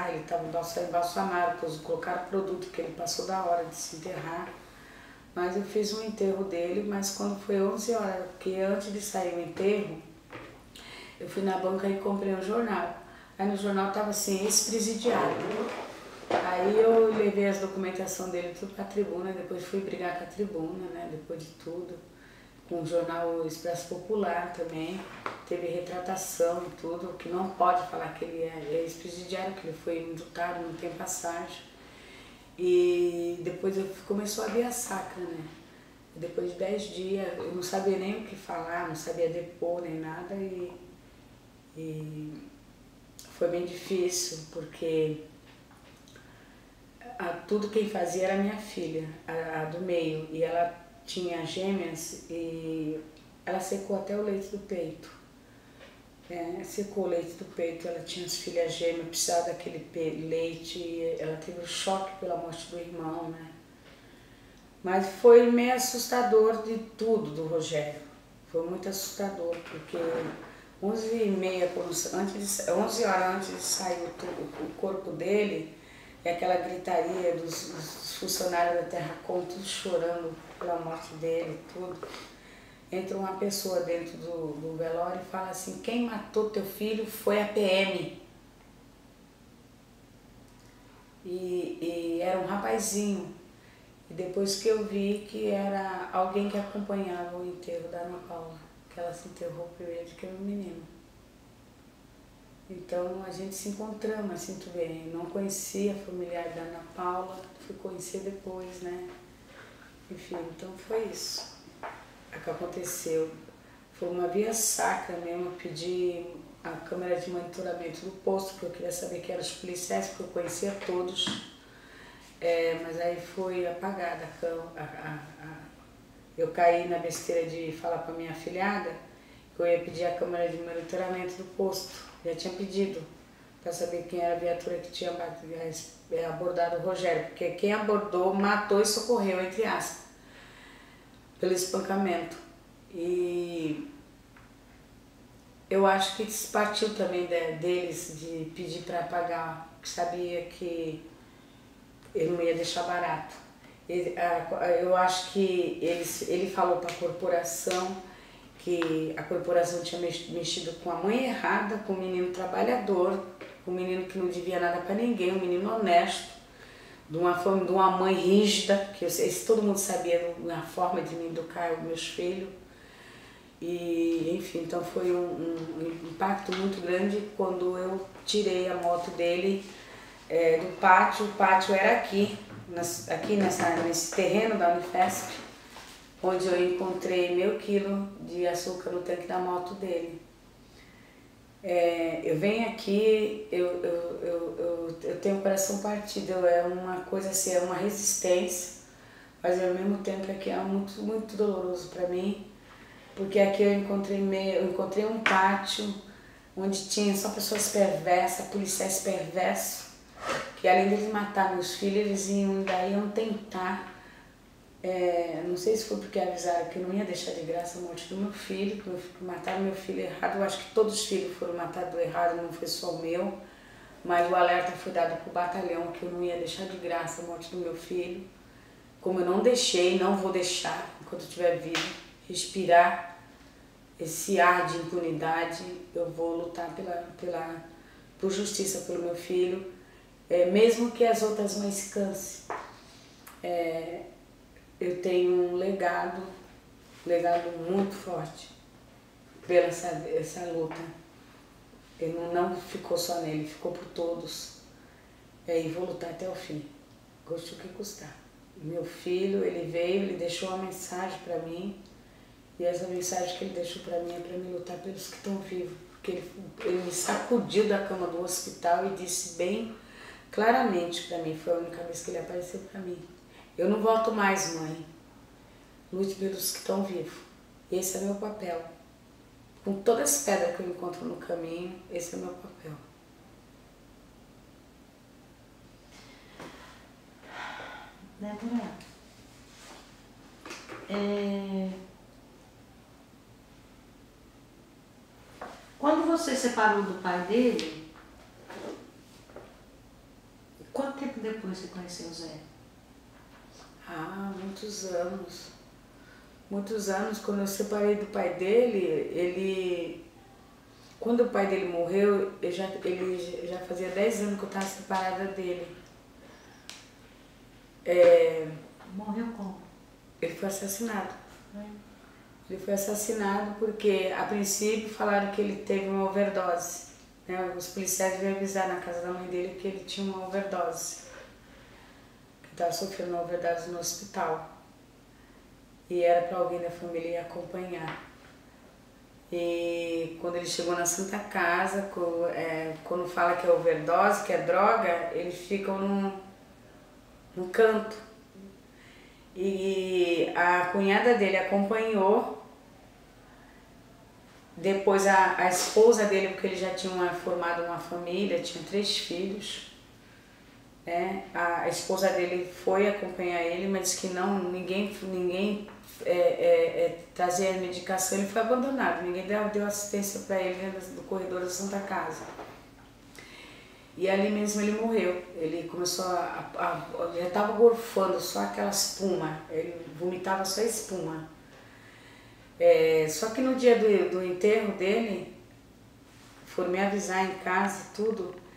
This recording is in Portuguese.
enterrar, ele estava embalsamado, colocaram produto que ele passou da hora de se enterrar. Mas eu fiz um enterro dele, mas quando foi 11 horas, porque antes de sair o enterro, eu fui na banca e comprei um jornal. Aí no jornal estava assim, ex-presidiário. Aí eu levei as documentação dele tudo para a tribuna, depois fui brigar com a tribuna, né, depois de tudo. Com o jornal Expresso Popular também, teve retratação e tudo, que não pode falar que ele é ex-presidiário, que ele foi indultado, não tem passagem. E depois começou a vir a sacra, né? Depois de 10 dias, eu não sabia nem o que falar, não sabia depor nem nada e foi bem difícil, porque tudo quem fazia era minha filha, a do meio, e ela tinha gêmeas e ela secou até o leite do peito. Secou o leite do peito, ela tinha as filhas gêmeas, precisava daquele leite, ela teve um choque pela morte do irmão, né? Mas foi meio assustador de tudo do Rogério, foi muito assustador, porque 11h30, 11 horas antes de sair o corpo dele, e aquela gritaria dos funcionários da Terracom, tudo chorando pela morte dele, tudo. Entra uma pessoa dentro do velório e fala assim, quem matou teu filho foi a PM. E era um rapazinho. E depois que eu vi que era alguém que acompanhava o enterro da Ana Paula, que ela se enterrou primeiro que era um menino. Então a gente se encontramos, assim, tu vê, não conhecia a familiar da Ana Paula, fui conhecer depois, né? Enfim, então foi isso que aconteceu. Foi uma via sacra mesmo, eu pedi a câmera de monitoramento do posto, porque eu queria saber quem eram os policiais, porque eu conhecia todos, mas aí foi apagada eu caí na besteira de falar para minha afilhada que eu ia pedir a câmera de monitoramento do posto, já tinha pedido, para saber quem era a viatura que tinha abordado o Rogério, porque quem abordou, matou e socorreu, entre aspas, pelo espancamento. E eu acho que partiu também deles de pedir para pagar, porque sabia que ele não ia deixar barato. Eu acho que ele falou para a corporação que a corporação tinha mexido com a mãe errada, com o menino trabalhador, com o menino que não devia nada para ninguém, um menino honesto, de uma mãe rígida, que todo mundo sabia na forma de me educar os meus filhos. E, enfim, então foi um impacto muito grande quando eu tirei a moto dele do pátio. O pátio era aqui nesse terreno da Unifesp, onde eu encontrei meio quilo de açúcar no tanque da moto dele. Eu venho aqui, eu tenho o coração partido, é uma coisa assim, é uma resistência, mas ao mesmo tempo aqui é muito, muito doloroso para mim, porque aqui eu encontrei um pátio onde tinha só pessoas perversas, policiais perversos, que além de eles matar meus filhos, eles iam tentar, não sei se foi porque avisaram que eu não ia deixar de graça a morte do meu filho, que mataram meu filho errado. Eu acho que todos os filhos foram matados errado, não foi só o meu, mas o alerta foi dado para o batalhão que eu não ia deixar de graça a morte do meu filho, como eu não deixei, não vou deixar, enquanto eu estiver vivo, respirar esse ar de impunidade. Eu vou lutar por justiça pelo meu filho, mesmo que as outras mães cansem. Eu tenho um legado muito forte pela essa luta. Ele não ficou só nele, ficou por todos. E vou lutar até o fim, custe o que custar. Meu filho, ele veio, ele deixou uma mensagem para mim, e essa mensagem que ele deixou para mim é para me lutar pelos que estão vivos, porque ele me sacudiu da cama do hospital e disse bem claramente para mim, foi a única vez que ele apareceu para mim: eu não volto mais, mãe, lute pelos que estão vivos. Esse é meu papel. Com todas as pedras que eu encontro no caminho, esse é meu papel. Débora, quando você separou do pai dele, tempo depois você conheceu o Zé? Ah, muitos anos. Muitos anos, quando eu separei do pai dele, quando o pai dele morreu, ele já fazia 10 anos que eu estava separada dele. Morreu como? Ele foi assassinado. É. Ele foi assassinado porque, a princípio, falaram que ele teve uma overdose. Né? Os policiais veio avisar na casa da mãe dele que ele tinha uma overdose. Que estava sofrendo uma overdose no hospital. E era para alguém da família ir acompanhar. E quando ele chegou na Santa Casa, quando fala que é overdose, que é droga, eles ficam num canto. E a cunhada dele acompanhou, depois a esposa dele, porque ele já tinha formado uma família, tinha 3 filhos, né? A esposa dele foi acompanhar ele, mas que ninguém trazia medicação, ele foi abandonado, ninguém deu assistência para ele dentro do corredor da Santa Casa. E ali mesmo ele morreu, ele começou já estava gorfando só aquela espuma, ele vomitava só espuma. Só que no dia do enterro dele, foram me avisar em casa e tudo,